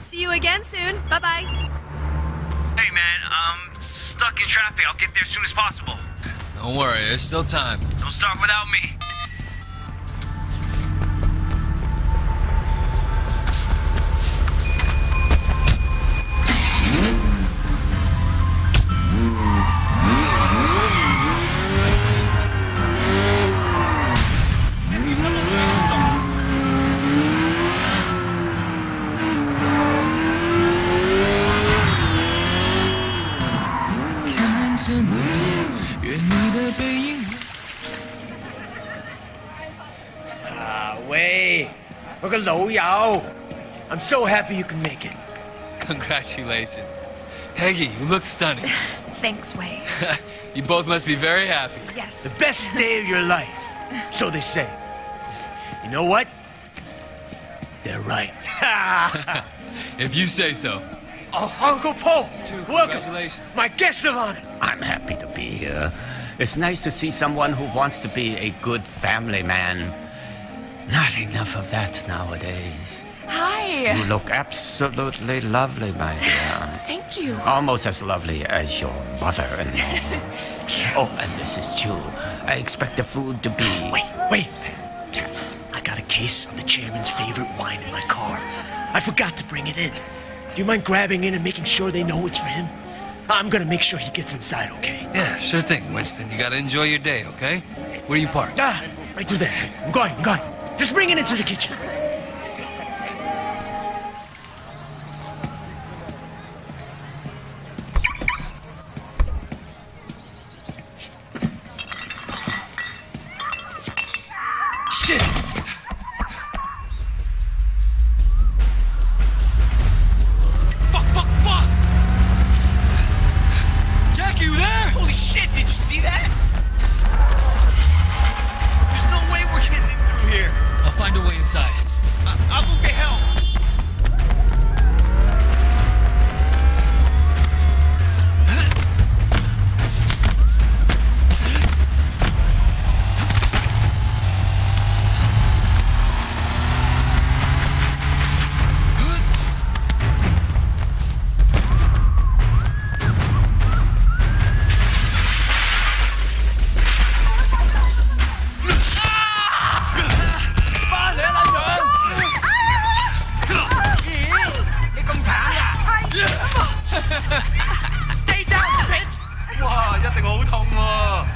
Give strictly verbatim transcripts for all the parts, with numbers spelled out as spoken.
See you again soon. Bye-bye. Hey, man, I'm stuck in traffic. I'll get there as soon as possible. Don't worry, there's still time. Don't start without me. I'm so happy you can make it. Congratulations. Peggy, you look stunning. Thanks, Wei. You both must be very happy. Yes. The best day of your life. So they say. You know what? They're right. If you say so. Oh, Uncle Po, welcome. Congratulations. My guest of honor. I'm happy to be here. It's nice to see someone who wants to be a good family man. Not enough of that nowadays. Hi. You look absolutely lovely, my dear. Thank you. Almost as lovely as your mother-in-law. Oh, and Missus Chu, I expect the food to be... Wait, wait. Fantastic. I got a case of the chairman's favorite wine in my car. I forgot to bring it in. Do you mind grabbing in and making sure they know it's for him? I'm gonna make sure he gets inside, okay? Yeah, sure thing, Winston. You gotta enjoy your day, okay? Where you parked? Ah, right through there. I'm going, I'm going. Just bring it into the kitchen. Shit! Fuck, fuck, fuck! Jackie, you there? Holy shit, did you see that? There's no way we're getting in through here. I'll find a way inside. I I'll go get help. Stay down, bitch! 哇，一定好痛喎！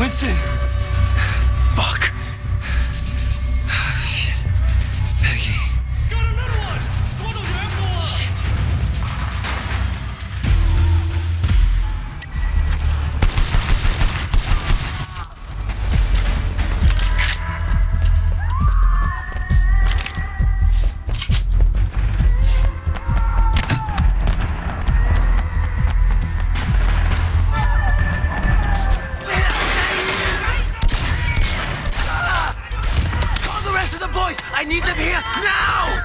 Winston! Fuck! Oh, shit. Peggy. I need them here now!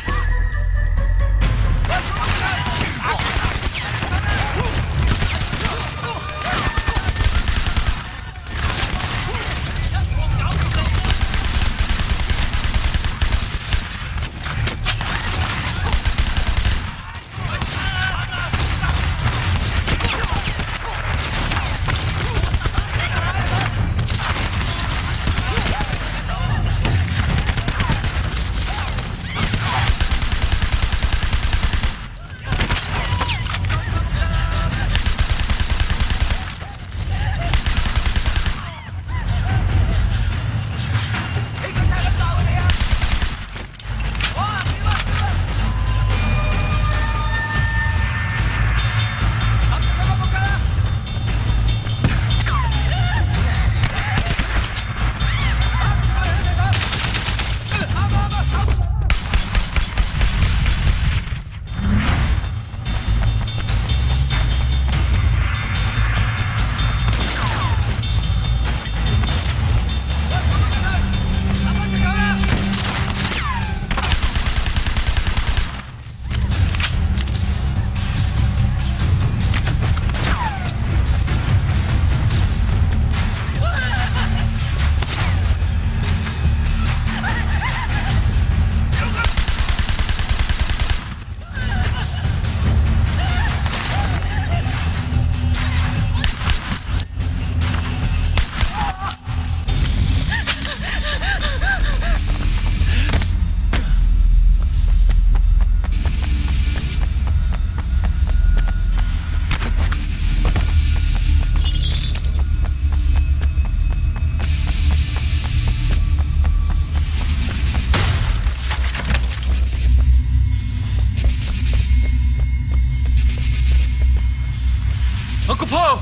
Uncle Po!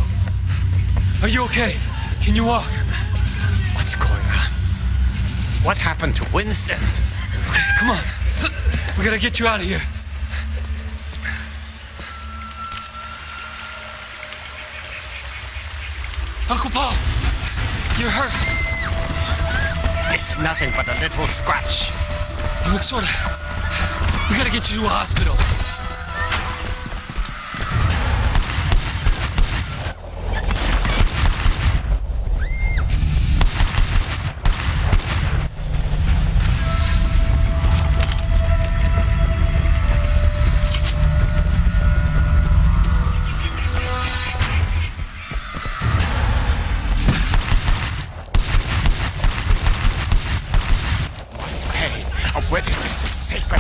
Are you okay? Can you walk? What's going on? What happened to Winston? Okay, come on. We gotta get you out of here. Uncle Po! You're hurt. It's nothing but a little scratch. You look sorta... We gotta get you to a hospital. A wedding is sacred.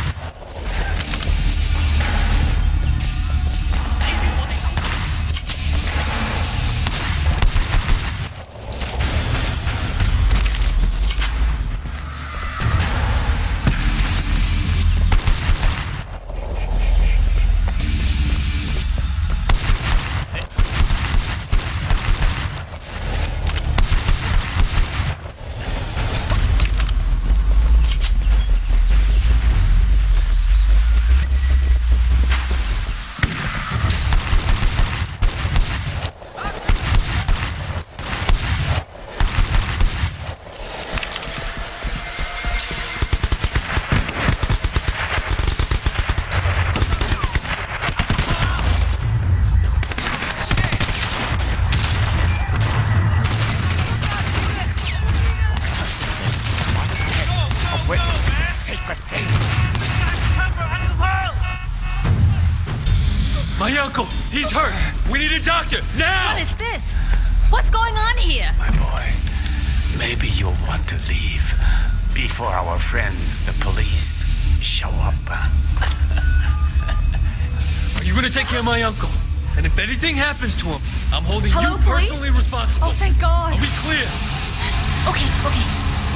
My uncle, he's hurt. We need a doctor, now! What is this? What's going on here? My boy, maybe you'll want to leave before our friends, the police, show up. Are you gonna take care of my uncle? And if anything happens to him, I'm holding Hello, you police? personally responsible. Oh, thank God. I'll be clear. Okay, okay.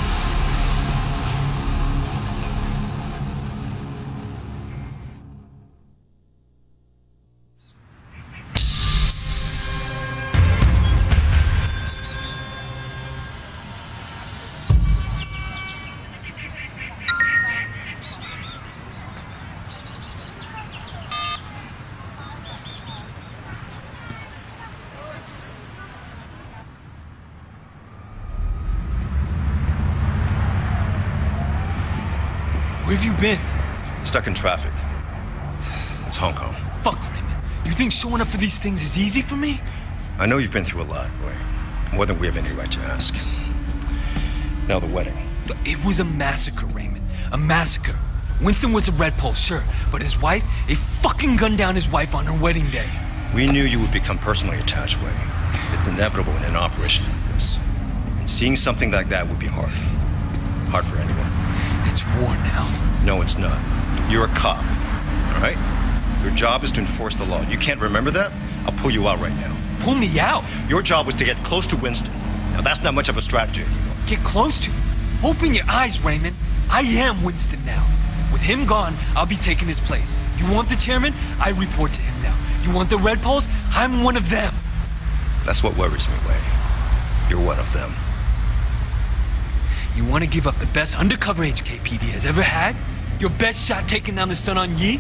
Where have you been? Stuck in traffic. It's Hong Kong. Fuck, Raymond. You think showing up for these things is easy for me? I know you've been through a lot, Wei. More than we have any right to ask. Now the wedding. It was a massacre, Raymond. A massacre. Winston was a Red Pole, sure, but his wife, they fucking gunned down his wife on her wedding day. We knew you would become personally attached, Wei. It's inevitable in an operation like this. And seeing something like that would be hard. Hard for anyone. It's war now. No, it's not. You're a cop, all right? Your job is to enforce the law. You can't remember that? I'll pull you out right now. Pull me out? Your job was to get close to Winston. Now, that's not much of a strategy anymore. Get close to him. Open your eyes, Raymond. I am Winston now. With him gone, I'll be taking his place. You want the chairman? I report to him now. You want the Red Poles? I'm one of them. That's what worries me, Wei. You're one of them. You want to give up the best undercover H K P D has ever had? Your best shot taking down the Sun On Yee?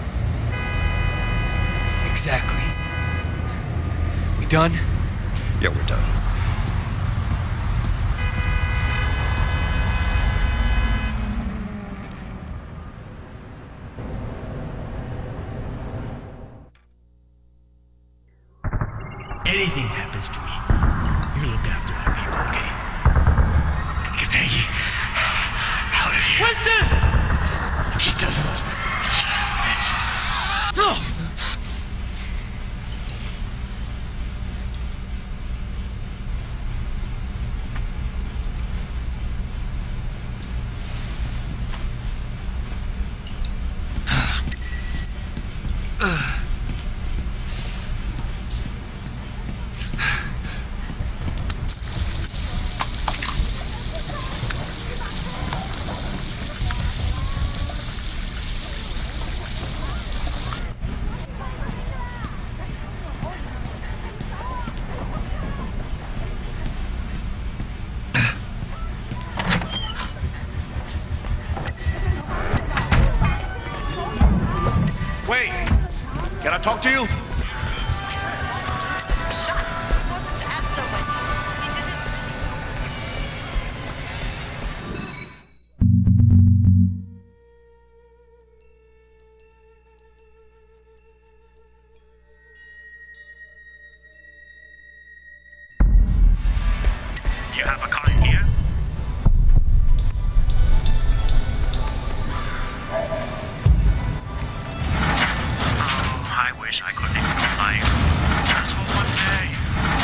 Exactly. We done? Yeah, we're done. Anything happens to me, you look after my people, okay? Get Peggy out of here. Winston! She doesn't. No! Wait, can I talk to you? Shot. It wasn't at the wedding. He didn't. You have a car in here? I wish I could live your life just for one day.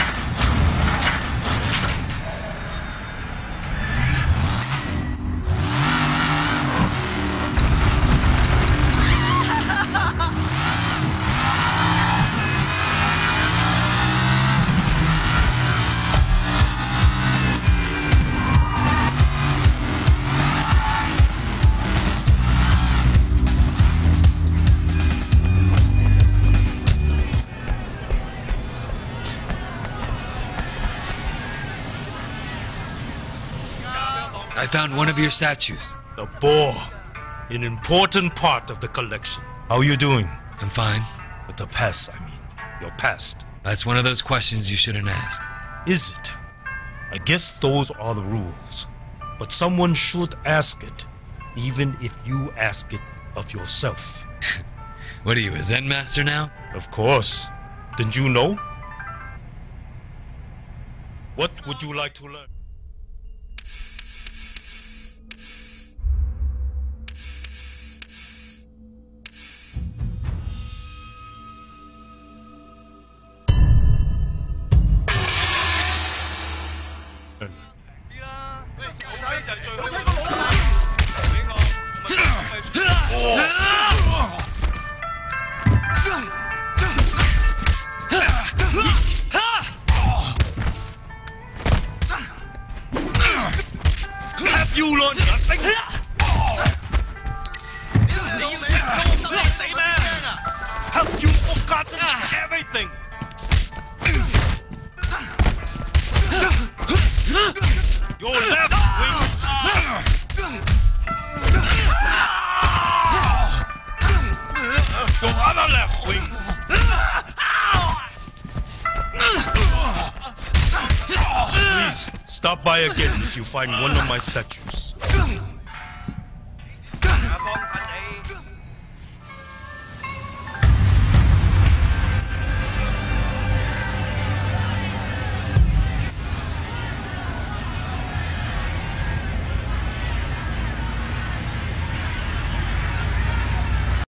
I found one of your statues. The boar, an important part of the collection. How are you doing? I'm fine. With the past, I mean. Your past. That's one of those questions you shouldn't ask. Is it? I guess those are the rules. But someone should ask it, even if you ask it of yourself. What are you, a Zen master now? Of course. Didn't you know? What would you like to learn? you learn nothing? Have you forgotten everything? Your left wing. Your other left wing. Please, stop by again if you find one of my statues.